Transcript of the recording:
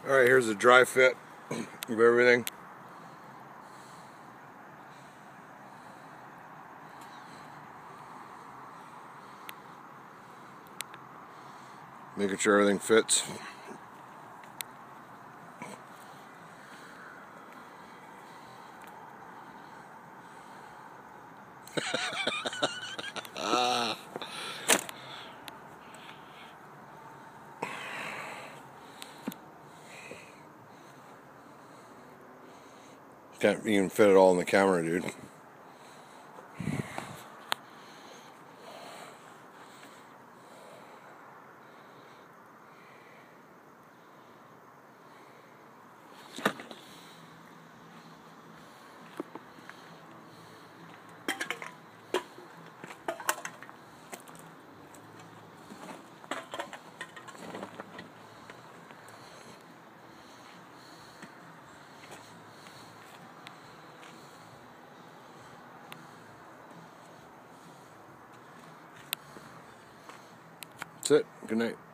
Alright, here's a dry fit of everything. Making sure everything fits. Can't even fit it all in the camera, dude. That's it. Good night.